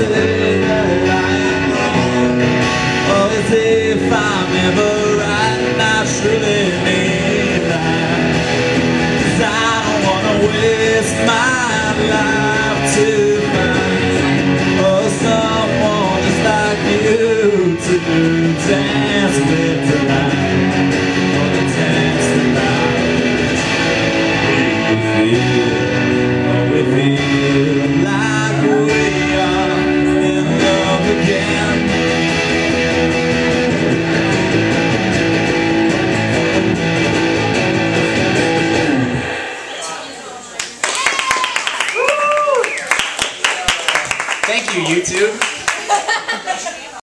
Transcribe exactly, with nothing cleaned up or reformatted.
say that I am wrong, or as if I'm ever right, and I truly mean that. 'Cause I don't wanna waste my life to find oh, someone just like you to dance with tonight, or to dance tonight. We feel, oh, we feel like we are in love again. Thank you, YouTube.